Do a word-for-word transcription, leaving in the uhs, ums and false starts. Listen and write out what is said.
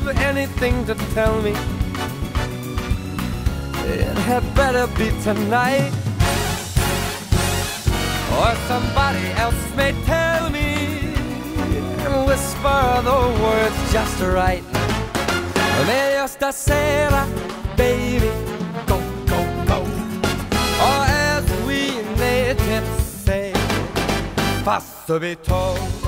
anything to tell me it had better be tonight, or somebody else may tell me and whisper the words just right. Meglio stasera, baby, go, go, go. Or as we natives say, fa subito.